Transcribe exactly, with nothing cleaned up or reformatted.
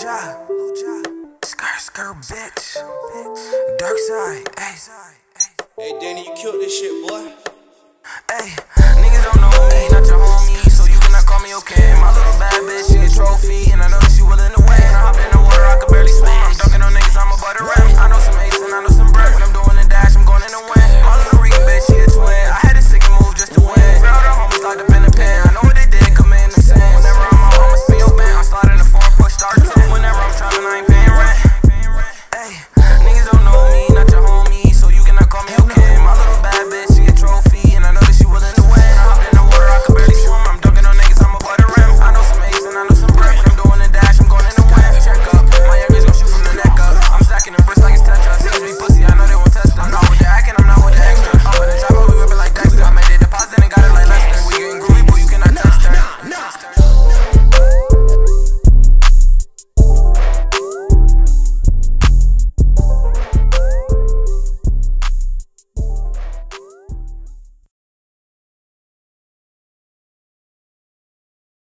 job. Skirt, skirt, bitch. Dark side, ayy. Hey, Danny, you killed this shit, boy. Ayy.